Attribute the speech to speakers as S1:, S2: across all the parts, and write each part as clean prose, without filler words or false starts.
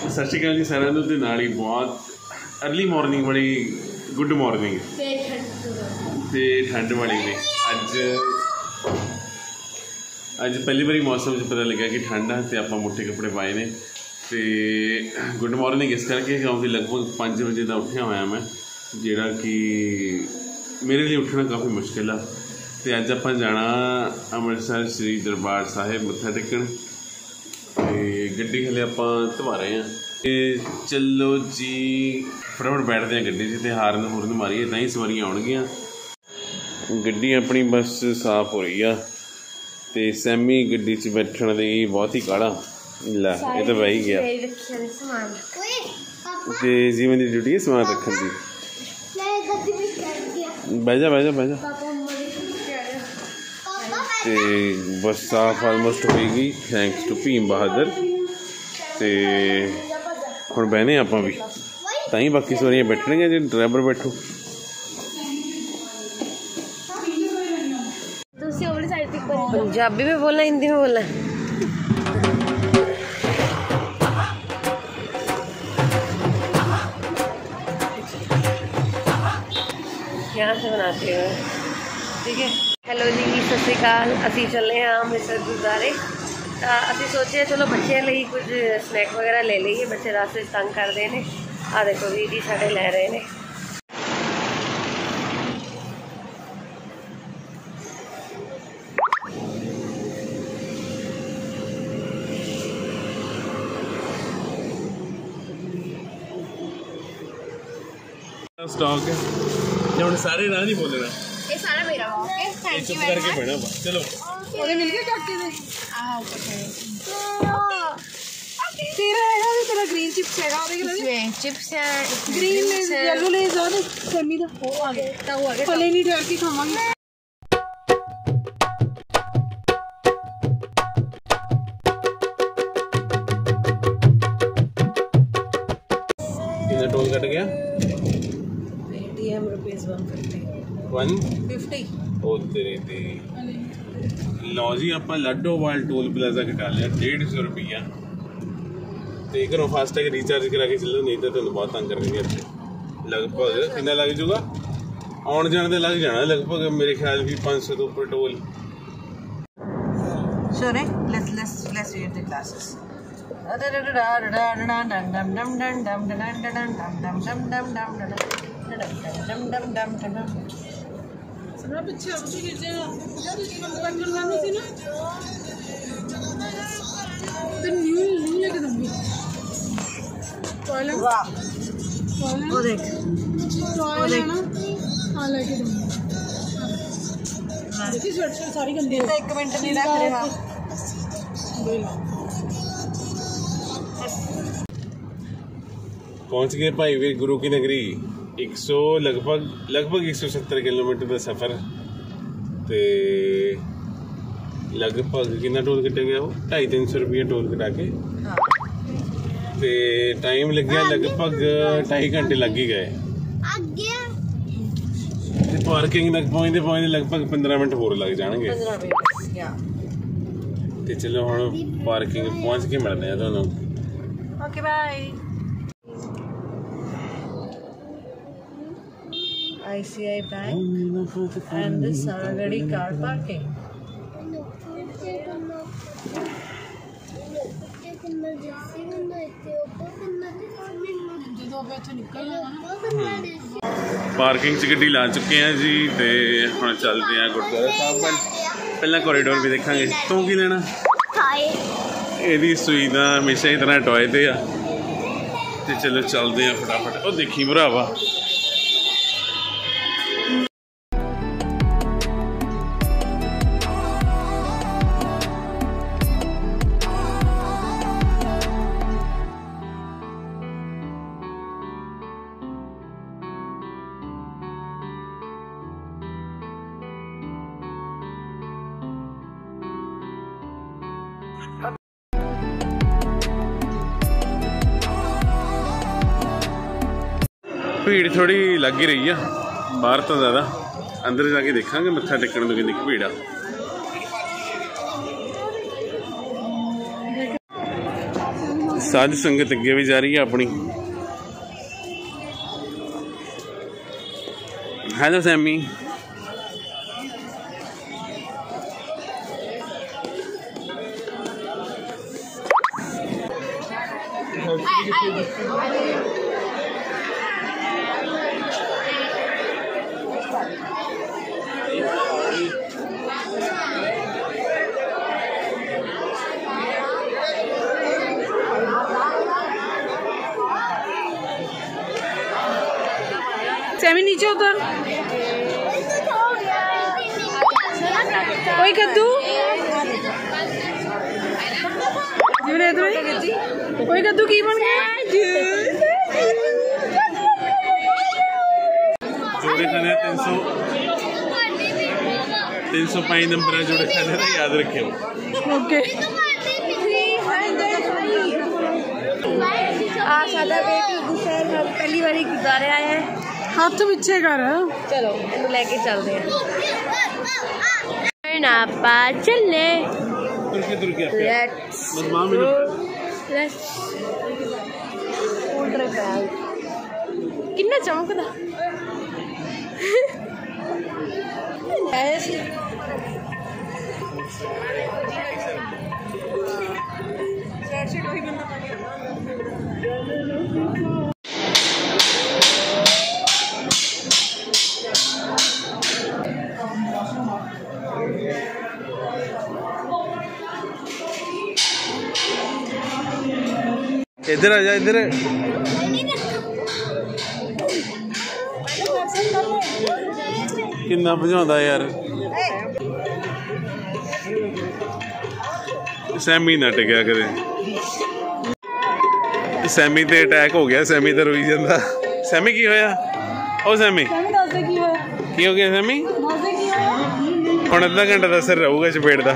S1: सत श्री अकाल जी सारिਆਂ ਨੂੰ ਤੇ ਨਾਲ ਹੀ बहुत अर्ली मॉर्निंग बड़ी गुड मॉर्निंग ते ठंड वाली ने अज पहली बारी मौसम च पता लगा कि ठंड है तो आप मोटे कपड़े पाए ने तो गुड मॉर्निंग इस करके क्योंकि लगभग 5 बजे का उठिया होया मैं जोड़ा कि मेरे लिए उठना काफ़ी मुश्किल है। तो अज आप जाना अमृतसर श्री दरबार साहिब मत्था टेकन गड्डी हले आप धवा रहे हैं। चलो जी फटाफट बैठते हैं गड्डी से हारन हुरन मारिए तां ही सवारियां आउणगियां। गड्डी अपनी बस साफ हो रही है तो सैमी गड्डी च बैठण दी बहुत ही काला ला ये तो बह ही गया ते जीवन की ड्यूटी है समान रखने की। बह जा बह जा बह जा ते बस साफ ऑलमोस्ट होएगी थैंक्स टू भीम बहादुर। तो हुण बहने आप भी तां ही बाकी सवारियां बैठणगियां जे ड्राइवर बैठो।
S2: पंजाबी में बोलना हिंदी में बोलना यहाँ से बनाते हो ठीक है। हेलो जी सत श्री अकाल असी चले हैं अमृतसर गुरुद्वारे। असी सोचे चलो बच्चों लिए कुछ स्नैक वगैरह ले लीए बच्चे रास्ते तंग करते हैं। आ देखो वीर जी साढ़े लै रहे हैं।
S1: स्टॉक है हम सारे ना नहीं बोलना
S3: ये सारा मेरा ओके थैंक यू
S1: करके पहना चलो
S3: ओके मिल गया चाची से तेरा है तेरा ग्रीन चिप्स है इसमें चिप्स है ग्रीन येलो ले जाओ ना सेमी दा वो आ गया ता वो आ गया फले नहीं डर के खावांगे।
S1: कितना टोल कट गया
S3: ₹150
S1: ओ तेरे ते लो जी आप लड्डोवाल टोल प्लाजा कटा लिया ₹150 तो घरों फास्टैग रिचार्ज करा के चलो नहीं तो तुम बहुत तंग करेंगे। लगभग कितना लग जूगा आने जाने तो लग जाना लगभग मेरे ख्याल भी 500 तो ऊपर toll.
S3: Sorry, let's read the classes. सारी गंदी एक मिनट नहीं रख रहा।
S1: पहुंच गए भाई वीर गुरु की नगरी। 100 लगभग 170 किलोमीटर का सफ़र ते लगभग कितना टोल कटा गया वो 250-300 रुपये टोल कटा के ते टाइम लग गया लगभग 2.5 घंटे लग ही गए। पार्किंग तक पहुँचते लगभग 15 मिनट होर लग जाएंगे। तो चलो हम पार्किंग पहुँच के मिलते हैं दोनों।
S3: Okay bye. ICI Bank and the Saragadi car parking.
S1: Parking च गड्डी ला चुके हैं जी तो हम चलते हैं गुरुद्वारा साहब वाल। पहला कॉरीडोर भी देखांगे। तू की लेना ये सुई का हमेशा ही तरह टॉय ते आ ते चलो चलते हैं फटाफट। और देखी भरावा भीड़ थोड़ी लग ही रही है बाहर तो ज़्यादा अंदर जाके देखांगे मत्था टेकन तो कितनी भीड़ आ। साध संगत अगे भी जा रही है अपनी। Hello Sami.
S3: सैमी नीचे उतर। कोई कद्दू कोई कद्दू की बन गया
S1: जोड़े खाने 305 नंबर है जोड़े खाने का, याद रखियो।
S3: ओके।
S2: पहली बारी गुजारे आए हैं।
S3: हाथ तो पीछे कर।
S2: चलो इन्हें लेके चलते हैं नापा चलने। कितना चमकदा
S1: इधर आ जा, इधर। किन्ना भजाउंदा यार। सैमी ना टिकया करे। सैमी ते अटैक हो गया, सैमी तो रोई जांदा। सैमी की होया? ओ सैमी की हो गया सैमी? हुण अद्धा घंटा दा असर रहूगा चपेट दा।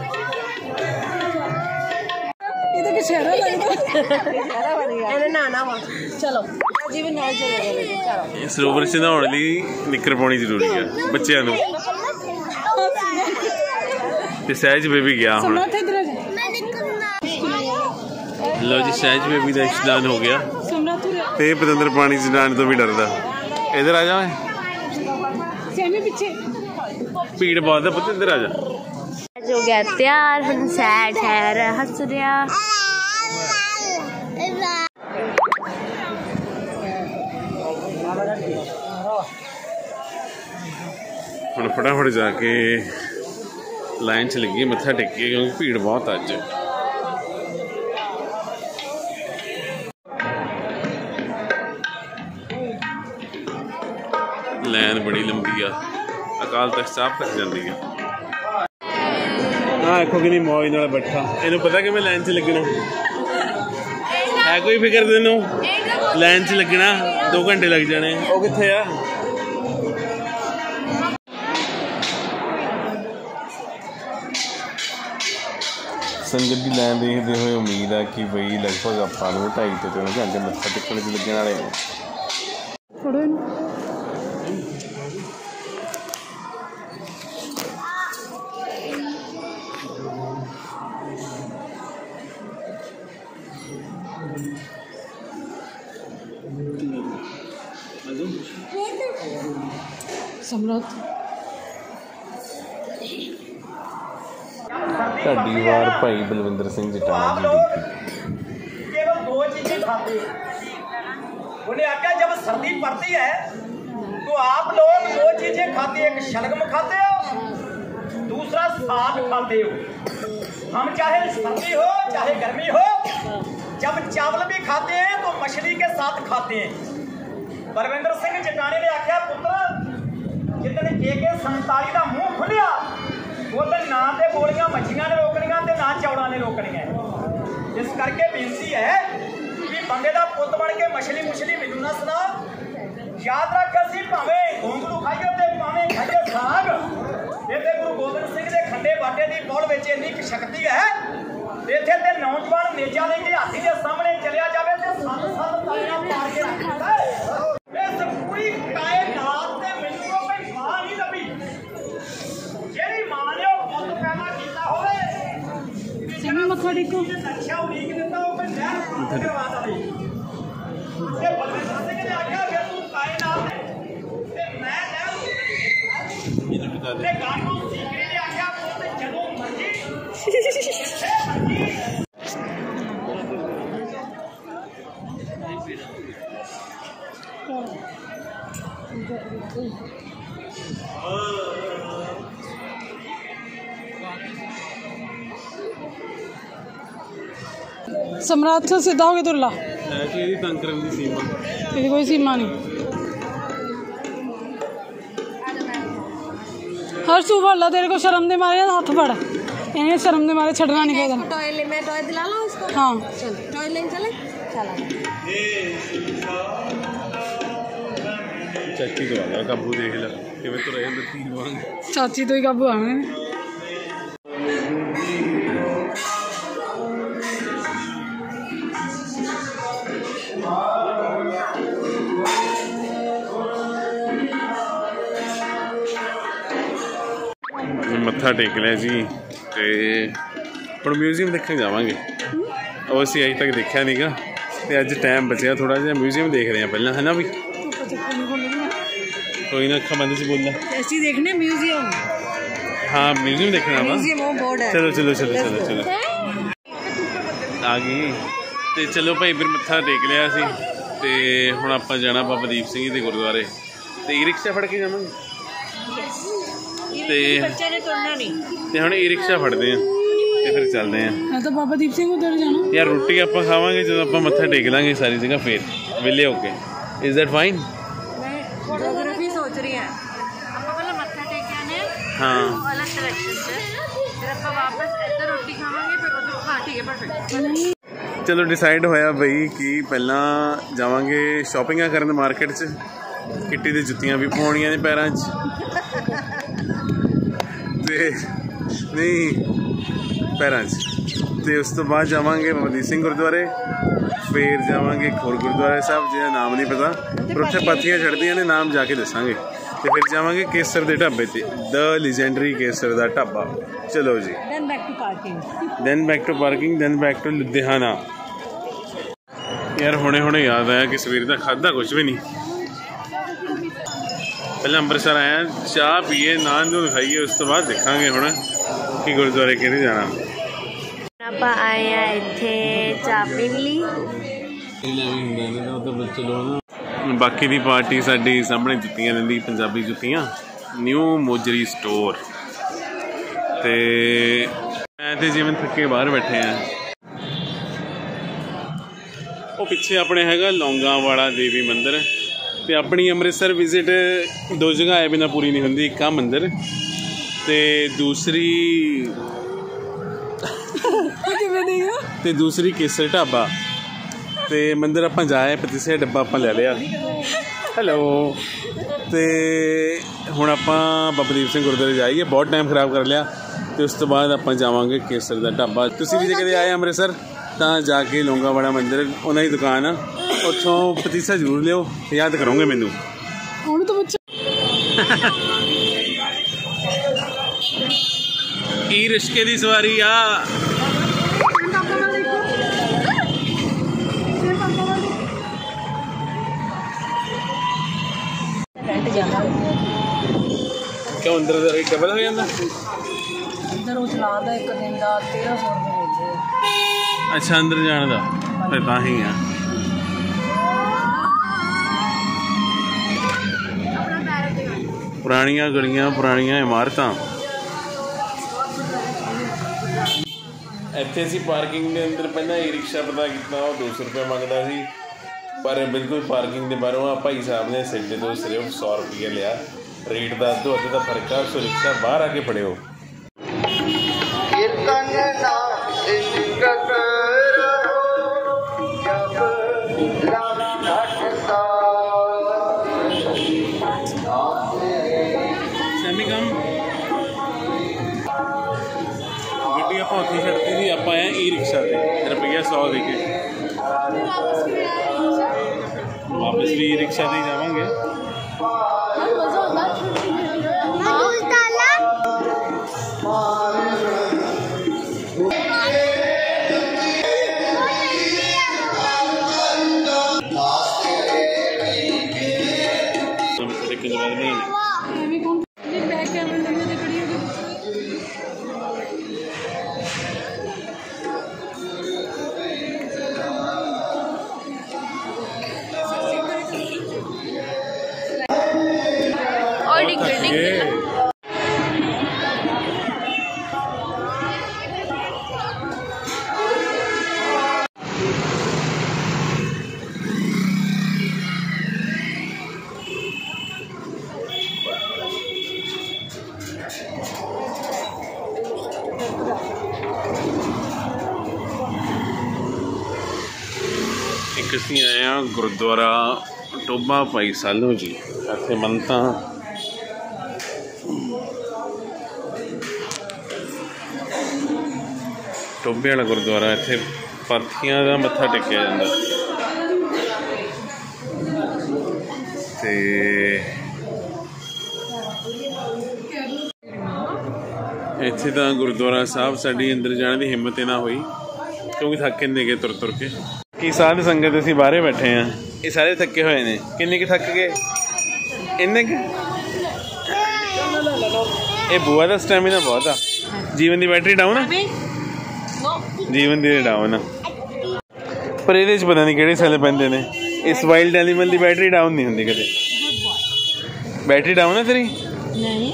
S1: सरोवर च नहाउण लई निक्कर पाउणी जरूरी है बच्चों नूं। ते सहज बेबी गया हुण। लो जी सहज बेबी का स्नान हो गया ते पतंदर पानी च नहाने तो भी डरदा। इधर आ जा, भीड़ बहुत है पुत्त, इधर आ जा।
S2: हो गया तैयार, हम सैर ठहर हंस रहा।
S1: हम फटाफट जाके लाइन च लगी मत्था टेकिए क्योंकि भीड़ बहुत अज। लाइन बड़ी लंबी आ, अकाल तख्त साहब तक जाती है। हाँ देखो कि नहीं मौज नाल बैठा, इन्हू पता कि मैं लाइन च लगना है। कोई फिक्र तेनू? लाइन च लगना 2 घंटे लग जाने। वो कित्थे आ? संगत की लाइन देखते हुए उम्मीद है कि बई लगभग ਆਪਾਂ ਨੂੰ 2.5 ਤੋਂ 3 घंटे मत्था टेकने च लगने वाले हैं।
S3: सम्राट
S1: ढाडीवार भाई बलविंदर सिंह जटाना जी
S4: केवल 2 चीजें खाते हैं। उन्हें आख्या जब सर्दी पड़ती है तो आप लोग 2 चीजें खाते हैं, एक शलगम खाते हो, दूसरा साग खाते हो। हम चाहे सर्दी हो चाहे गर्मी हो, जब चावल भी खाते हैं तो मछली के साथ खाते हैं। बलविंदर सिंह जटानी ने आख्या पुत्र जितने AK-47 का मुंह खुलिया उधर ना तो गोलियां मच्छियां ने रोकनियां ते ना चौड़ा ने रोकनियां। इस करके बेनती है कि बंदे का पुत बन के मछली मैनू ना सुना। याद रख असीं भावें घोंगलू खाइए ते भावें खाइए साग। इत्थे गुरु गोबिंद सिंह के खंडे बाटे की पौड़ में इन्नी शक्ति है। इत्थे ते नौजवान नेजा लेके हाथी के सामने चलिया जाए तो 7 तालियां मार के रखता है। इस पूरी कायनात ते मैनू कोई मां नहीं लभी जेड़ी मां ने पैदा किया होवे।
S3: मत्था टेको।
S4: नक्शा उड़ीक दिता हो कोई नहर
S1: मत्था टेक
S3: सम्राट से सीधा हो गया तुरला
S1: तंग करन दी सीमा
S3: ਇਹਦੀ ਕੋਈ ਸੀਮਾ ਨਹੀਂ हर तू वाला तेरे को शर्म दे मारे हाथ फड़ इन्हें शर्म दे मारे छड़ना नहीं चाहिए
S2: टॉय मैं टॉय दिला लो इसको।
S3: हाँ
S2: चल टॉय लेने चले चला
S1: चाची तो आ काबू देख ला कि तो रहे अंदर तीन वांग
S3: चाची तो ही काबू आने
S1: मत्था टेक लिया जी तो हम म्यूजियम देखने जावांगे और असी अज तक देखा नहीं गा तो अज टाइम बचा थोड़ा जहा म्यूजियम देख रहे हैं पहला है ना भी कोई ना अखा बंद से बोलना
S3: ऐसी देखने म्यूजियम
S1: हाँ म्यूजियम देखना वा चलो चलो चलो चलो चलो आ गई तो चलो भाई फिर मत्था टेक लिया असी तो हुण आपां जाना बाबा दीप सिंह दे गुरुद्वारे तो ई रिक्शा फड़ के जावांगे ते हुण ई रिक्शा फड़ते हैं ते फिर चलते हैं
S3: तो बाबा दीप सिंह उधर जाना
S1: यार रोटी आपां खावांगे जब आपां मत्था टेक लांगे सारी जगह फिर विले होके इज दैट फाइन
S2: ज्योग्राफी सोच रही है ਆਪਾਂ ਪਹਿਲਾਂ ਮੱਥਾ ਟੇਕਿਆ ਨੇ
S1: हाँ
S2: अलग डायरेक्शन से फिर ਆਪਾਂ वापस ਇੱਧਰ ਰੋਟੀ ਖਾਵਾਂਗੇ ਫਿਰ ਉਧਰ ਹਾਂ ठीक है परफेक्ट
S1: चलो डिसाइड होया बई कि पहला जावांगे शॉपिंगा करन मार्केट च किट्टी दी जुत्तियां भी पाउणियां ने पैरां च ते नहीं पैरां च ते उस तो बाद जावांगे बाबा दीप सिंह गुरुद्वारे फिर जावांगे एक होर गुरुद्वारा साहब जिहदा नाम नहीं पता पर उत्थे पाथियां चढ़दियां ने नाम जाके दसांगे ते फिर जावांगे केसर दे ढाबे ते द लीजेंडरी केसर दा ढाबा चलो जी
S3: then back to parking
S1: then back to Ludhiana यार हुणे हुणे याद आया कि सवेर का खादा कुछ भी नहीं पहले अंमृतसर आया चाह पीए नान नून खाइए उस तो बाद देखांगे हुण कि गुरुद्वारे किहड़े जाना
S2: ਆਪਾਂ ਆਏ ਆ ਇੱਥੇ ਚਾਹ ਪੀਣ ਲਈ
S1: बाकी दी पार्टी साडी सामने जुत्तियां लैंदी पंजाबी जुत्तियां न्यू मोजरी स्टोर ते मैं ते जिवें थके बाहर बैठे हैं वो पिछे अपने हैगा लौंगावाला देवी मंदिर ते अपनी अमृतसर विजिट दो जगह आए बिना पूरी नहीं होंदी एक मंदिर ते दूसरी केसर ढाबा ते मंदिर आप जाए पतीसे डब्बा आप ले लिया हेलो तो हुण आप बाबा दीप सिंह गुरुद्वारे जाइए बहुत टाइम खराब कर लिया तो उस तो बाद आप जावांगे केसर का ढाबा तुसीं भी जे कदे आए अमृतसर तो जाके लौंगावाला मंदिर उन्हां दी दुकान आ उत्थों पतीसा जरूर लियो याद करोगे मैनू ई रिश्के दी सवारी आ क्यों अंदर डबल हो जाता
S3: अंदर वो चलाता एक दिन का 1300 रुपये
S1: अच्छा अंदर जाने का फिर तां ही है पुरानियां गलियां पुरानियां इमारतां ਇੱਥੇ ਅਸੀਂ ਪਾਰਕਿੰਗ ਦੇ ਅੰਦਰ ਪਹਿਲਾਂ ਈ ਰਿਕਸ਼ਾ ਪਤਾ ਕੀਤਾ ਉਹ 200 रुपये ਮੰਗਦਾ ਸੀ पर बिल्कुल पार्किंग के बाहरों भाई साहब ने सिर्फ तो सिर्फ 100 रुपये लिया रेट का अद्धो अद्धे का फर्क है सो रिक्शा बाहर आके फड़े गड्डी आप उत्थे छड्डती थी आप आए ई रिक्शा से रुपया 100 दे के वापस भी रिक्शा से जावांगे एक असीं आए हाँ गुरुद्वारा टोबा भाई सालू जी। इत्थे मनता टोबे वाला गुरुद्वारा, इत्थे पाथियां दा मत्था टेकिया जांदा ते इत्थे तां गुरुद्वारा साहब साडी अंदर जाने की हिम्मत ही ना हुई क्योंकि थके नहीं गए तुर तुर के। कि साध संगत असीं बाहरे बैठे हैं, ये सारे थके हुए ने। किन्ने के थक गए? इन्ने के? ये बुआ का स्टैमिना बहुत आ। जीवन की बैटरी डाउन है, जीवन की डाउन आ, पर ये पता नहीं किहड़े सैल पैंदे ने। इस वाइल्ड एनीमल की बैटरी डाउन नहीं होंदी कदे। बैटरी डाउन है तेरी? नहीं।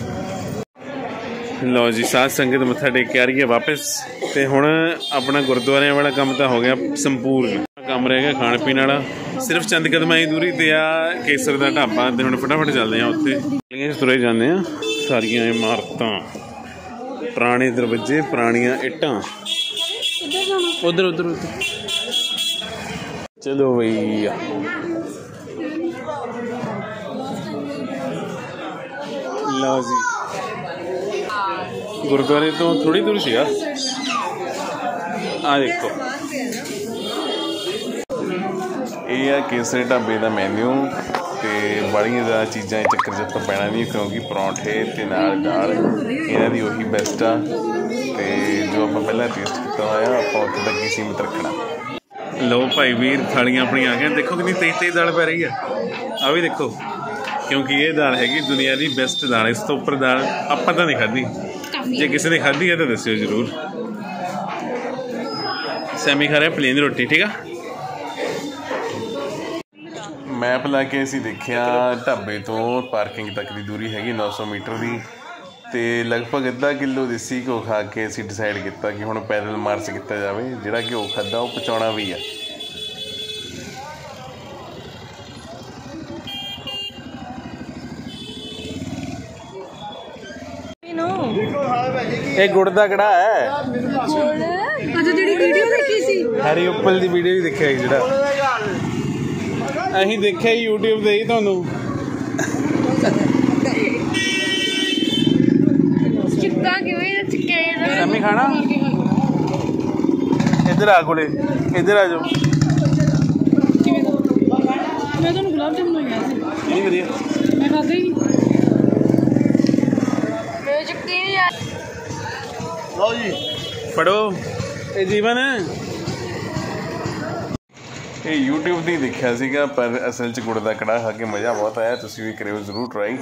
S1: लो जी साध संगत मत्था टेक के आ रही है वापस। तो हुण अपना गुरुद्वारे वाला काम तो हो गया संपूर्ण। काम रह गया खाण पीण वाला, सिर्फ चंद कदम ही दूरी ते आ केसर का ढाबा। तो हुण फटाफट चलते हैं उत्थे, तुरे जाने सारियां इमारतां, पुराने दरवाजे, पुरानियां इट्टां। उधर उधर उधर चलो भैया। लो जी गुरुद्वारे तो थोड़ी दूर सी आ देखो, ये केसरी ढाबे का मैन्यू। तो बड़िया ज़्यादा चीज़ा चक्कर च तो पैना नहीं क्योंकि परौंठे ते नाल दाल इन्हां दी उही बेस्ट आ। तो जो आप पहला टेस्ट किया होया आप उत्थे तक ही सीमित रखना। लो भाई वीर थालियां अपनी आ गई। देखो कितनी तेज तेज दाल पै रही है, आ भी देखो, क्योंकि ये दाल हैगी दुनिया की बेस्ट दाल। इस तो उपर दाल आपां तां नहीं खाधी, जे किसी ने खाधी है तो दस्सिओ जरूर। सैमी खा रहा प्लेन रोटी, ठीक है। मैप ला के असीं देखिया ढाबे तो पार्किंग तक की दूरी हैगी 900 मीटर की। तो लगभग अद्धा किलो देसी घ्यो खा के असीं डिसाइड किया कि हुण पैदल मार्च किया जाए। जिहड़ा घ्यो खादा वो पचाउणा भी है। ये गुड़ दा कड़ा है।
S3: अच्छा जेडी वीडियो देखी सी
S1: हैरी उपल दी वीडियो भी देखिया जिहड़ा अहीं देखिया यूट्यूब ते ही तुहानू।
S2: चिपका क्यों है चिपके इधर?
S1: सैमी खाना इधर आ कोले, इधर आ जाओ।
S3: मैं तो गुलाब जामुन हो गया सी
S1: नहीं वधिया,
S3: मैं खाते ही
S2: मैं चिपकी नहीं यार।
S1: लो जी पढ़ो, ये जीवन है। ये यूट्यूब ਤੇ देखा ਸੀਗਾ पर असल च गुड़ ਦਾ ਕੜਾ खा के मज़ा बहुत आया। ਤੁਸੀਂ भी करो जरूर ट्राई।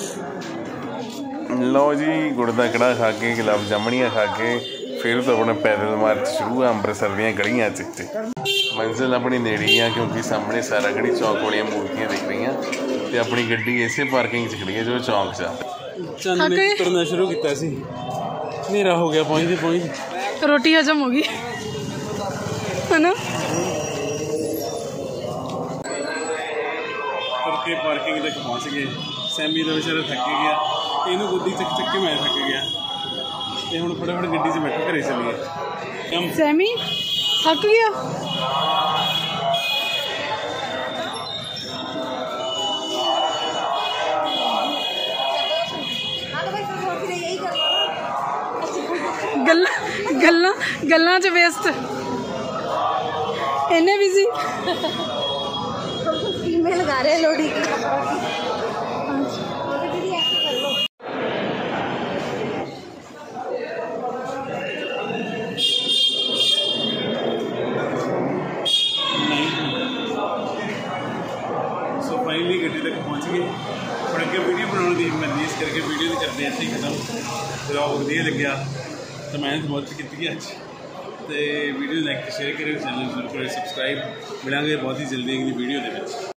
S1: लो जी गुड़ ਦਾ ਕੜਾ खा के गुलाब जामुनियाँ खा के फिर तो अपना पैदल मार्च शुरू है ਅੰਮ੍ਰਿਤਸਰ ਦੀਆਂ ਗਲੀਆਂ 'ਚ। मंजिल अपनी नेड़ी आ क्योंकि सामने सारा गढ़ी चौक वाली मूर्तियाँ दिख रही। तो अपनी गड्डी इसे पार्किंग च खड़ी है जो चौक च। चंद ने तुरना शुरू किया सी, हनेरा हो गया पहुँचते
S3: रोटी हजम होगी है ना।
S1: के पार्किंग तक पहुँच गए। सैमी तो बेचारा थक गया, इनू गोदी चक चक के मैं थक गया। तो हुण फटाफट गड्डी से बैठो घरे चलिए।
S3: सैमी थक गया। गल्लां च वेस्ट इन्ने बिजी
S2: फीमेल गा रहे लोड़ी की।
S1: सो फाइनली गड्डी तक पहुँच गए। और अगर वीडियो बनाने की हिम्मत नहीं, इस करके वीडियो नहीं करते ऐसे ही खत्म। ब्लॉग वधिया लग्या तो मेहनत बहुत की अज। तो वीडियो लाइक शेयर करो, चैनल जरूर करो सब्सक्राइब। मिलांगे बहुत ही जल्दी अगली वीडियो के।